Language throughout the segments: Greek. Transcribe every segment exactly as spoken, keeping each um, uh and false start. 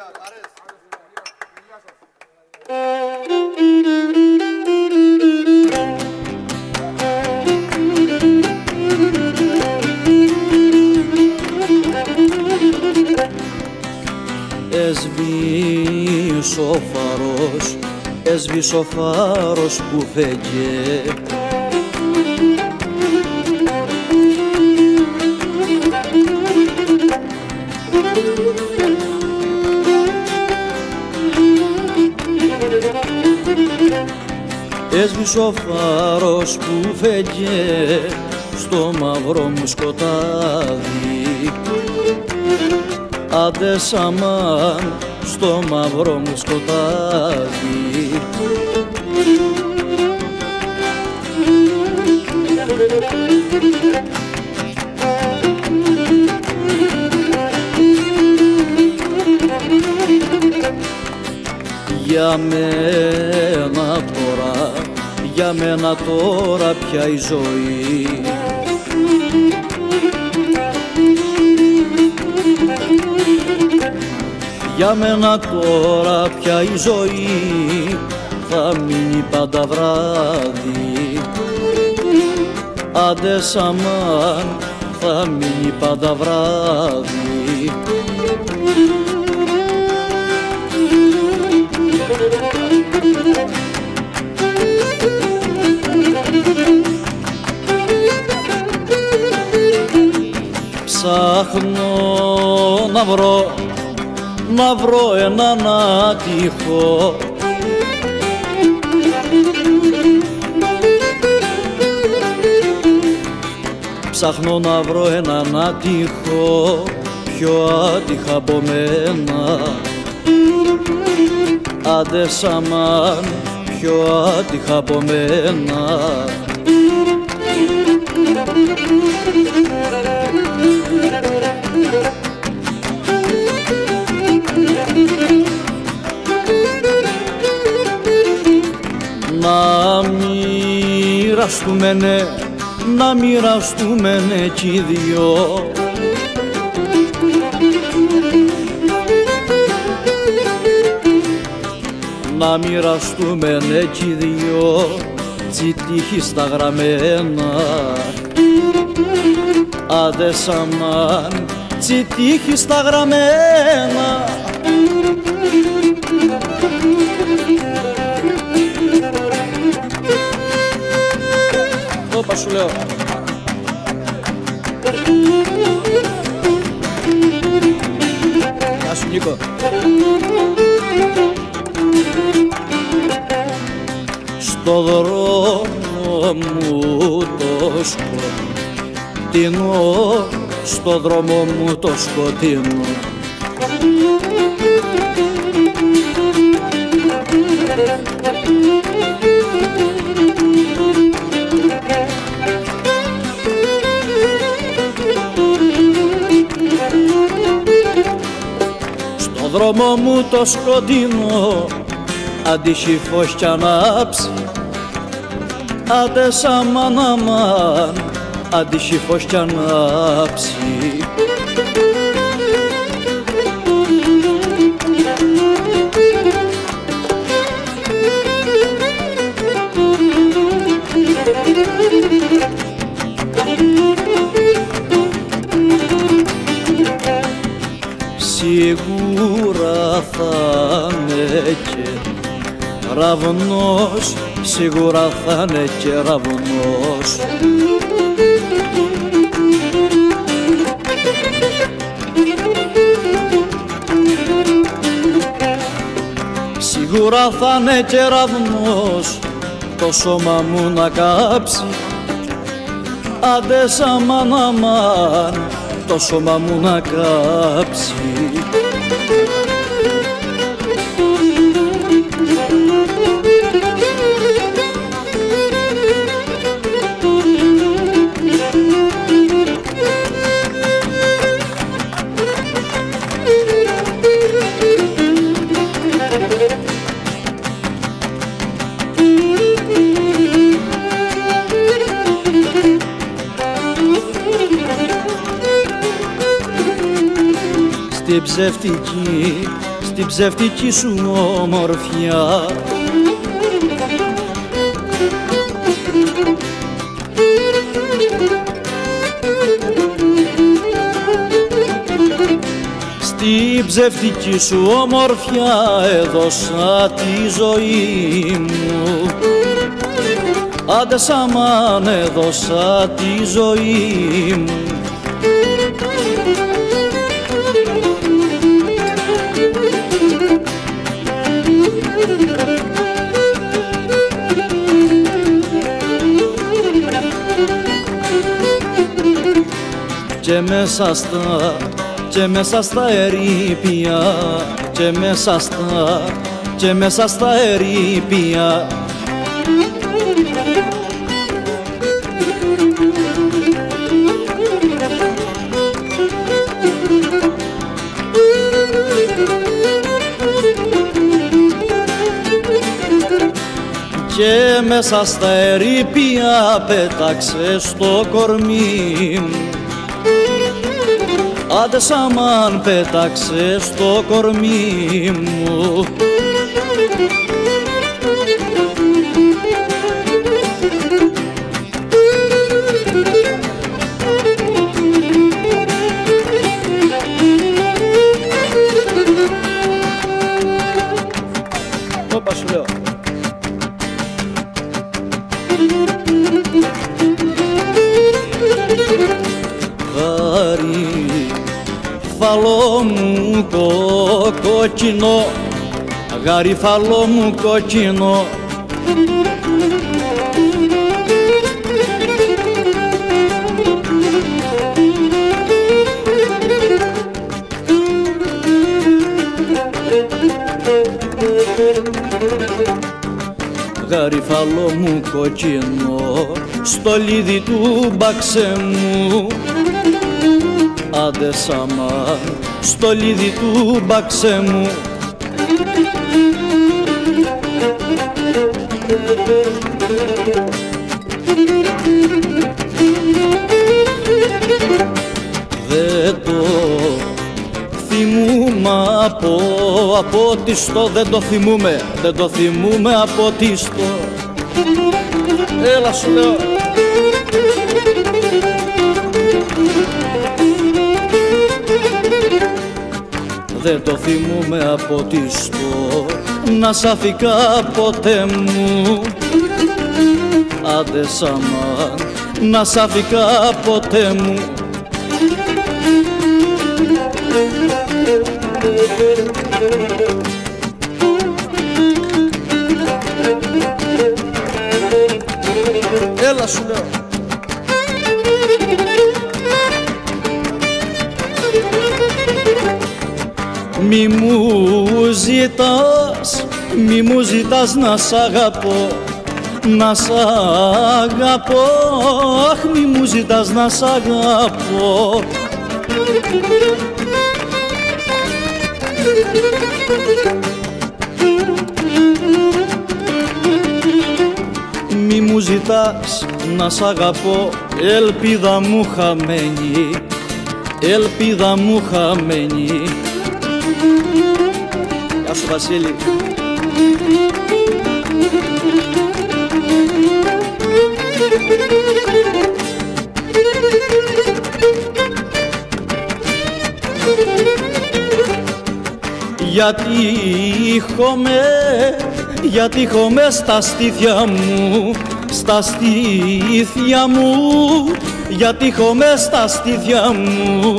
Έσβησε ο φάρος, έσβησε ο φάρος που φέγγε. Έσβησε ο φάρος που φέγγε στο μαύρο μου σκοτάδι. Άντε σαμάν στο μαύρο μου σκοτάδι. Για μένα τώρα, για μένα τώρα πια η ζωή για μένα τώρα πια η ζωή θα μείνει πάντα βράδυ. Άντε σαμάν θα μείνει πάντα βράδυ. Ψάχνω να βρω, να βρω έναν άτυχο Ψάχνω να βρω έναν άτυχο, πιο άτυχα από μένα. Άντε σαμάν, πιο άτυχα από μένα. Να μοιραστούμενε, να μοιραστούμενε κι οι δυο. Να μοιραστούμενε κι οι δυο, τσι τύχη στα γραμμένα. Άντε σαμάν, τσι τύχη στα γραμμένα. Όπα σου λέω. Γεια σου Νίκο. Στο δρόμο μου το σκοτεινό, στο δρόμο μου το σκοτεινό, στο δρόμο μου το σκοτεινό, αντίχει φως κι ανάψει. Άντε σαμάν αμάν, αντίχει φως κι ανάψει. Σίγουρα θα είναι και ραυνός, σίγουρα θα είναι και ραυνός. Σίγουρα θα είναι και ραυνός, το σώμα μου να κάψει. Άντε σαμάν αμάν, το σώμα μου να κάψει. Στην ψευτική, στην ψευτική σου ομορφιά. Στην ψευτική σου ομορφιά έδωσα τη ζωή μου. Άντε σαμάν έδωσα τη ζωή μου. Και μέσα στα, και μέσα στα ερείπια, και μέσα στα, και μέσα στα ερείπια, και μέσα στα ερείπια πέταξε στο κορμί μου. Άντε σαμάν πέταξε στο κορμί μου. Όπα σου λέω. Γαρίφαλό μου το κόκκινο, γαρίφαλό μου κόκκινο, γαρίφαλό μου κόκκινο, στολίδι του μπαξέ μου. Άντε σαμάν, στολίδι του μπαξέ μου. Δεν το θυμούμαι από, από τιστό, δεν το θυμούμαι, δεν το θυμούμαι από τιστό. Έλα σου λέω. Δεν το θυμούμαι από τιστό, να σ' αφήκα ποτέ μου. Άντε σαμάν, να σ' αφήκα ποτέ μου. Έλα σου λέω. Μη μου ζητάς, μη μου ζητάς να σ' αγαπώ, να σ' αγαπώ, αχ μη μου ζητάς να σ' αγαπώ. Μη μου ζητάς να σ' αγαπώ, ελπίδα μου χαμένη, ελπίδα μου χαμένη. Γεια σου Βασίλη. Γιατί χωμέ, γιατί χωμέ στα στήθια μου, στα στήθια μου, γιατί χωμέ στα στήθια μου.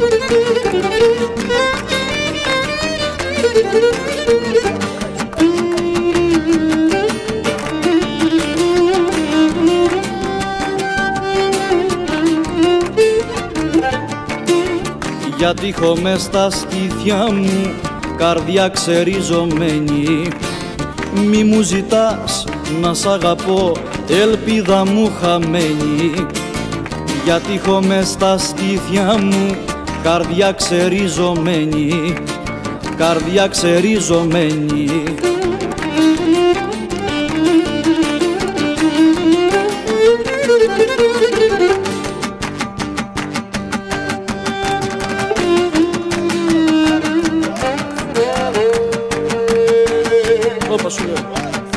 Γιατί χωμέ στα στήθια μου, καρδιά ξεριζωμένη. Μη μου ζητάς να σ' αγαπώ, ελπίδα μου χαμένη. Γιατί χωμέ στα στήθια μου, καρδιά ξεριζωμένη, καρδιά ξεριζωμένη. Yeah. όπως σου λέω.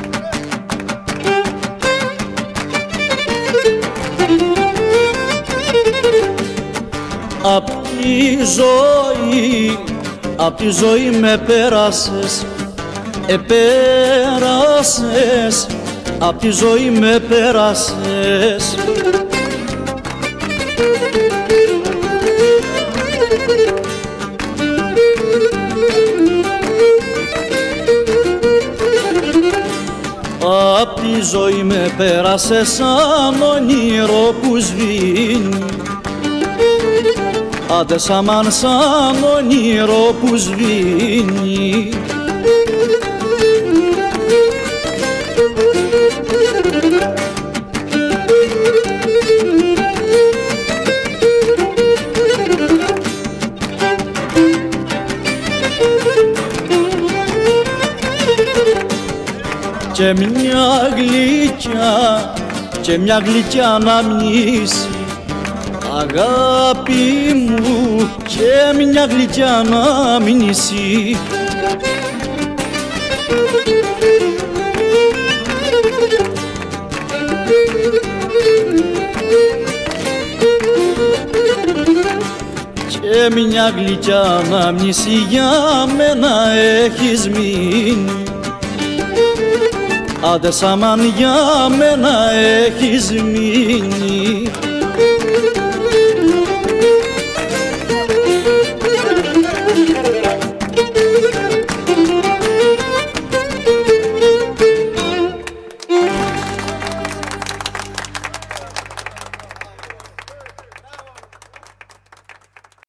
Απ' τη ζωή, απ' τη ζωή με πέρασες, επέρασες, απ' τη ζωή με πέρασες. Απ' τη ζωή με πέρασες σαν όνειρο που σβήνει, άντε σαμάν σαν όνειρο που σβήνει. Και μια γλυκιά, και μια γλυκιά αναμνήση, αγάπη μου, και μια γλυκιά αναμνήση. Και μια γλυκιά αναμνήση για μένα έχεις μείνει, άντε σαμάν για μένα έχεις μείνει.